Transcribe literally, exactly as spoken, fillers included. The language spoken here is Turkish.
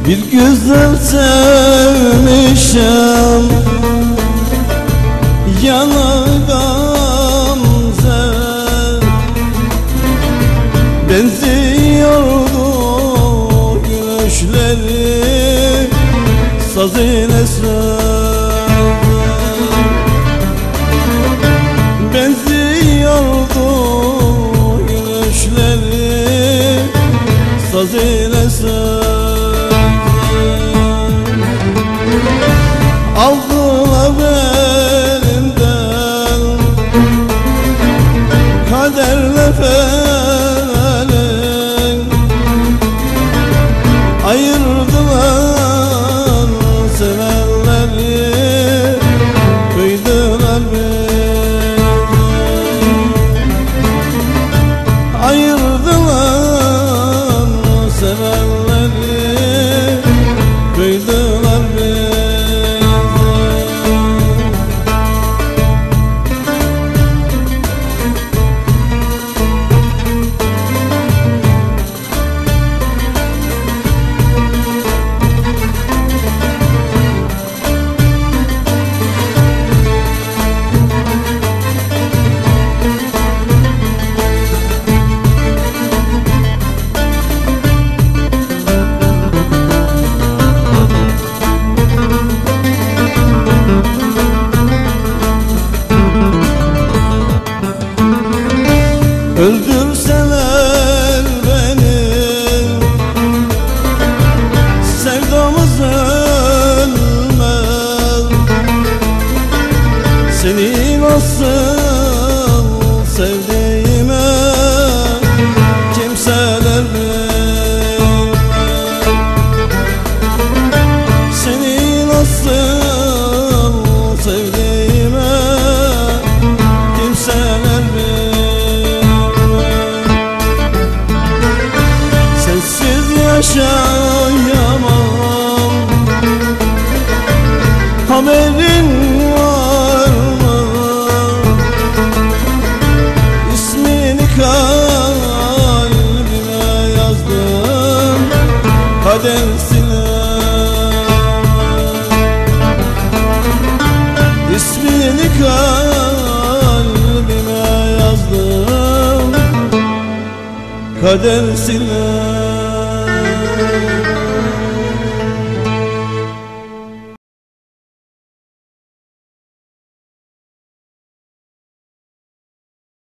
Bir güzel sevmişim, yana gamze benziyordu gülüşleri saz ile söz. Benziyordu gülüşleri saz ile söz. Aldılar elimden kaderle felek, ayırdılar sevenleri, kıydılar beni. Ayırdılar sevenleri, kıydılar beni. Öldürseler beni, sevdamız ölmez. Seni nasıl sevdiğime kimseler bilmez. Seni nasıl sevdiğime kimseler bilmez. Yaşayamam, haberin var mı? İsmini kalbime yazdım, kader silemez. İsmini kalbime yazdım, kader silemez.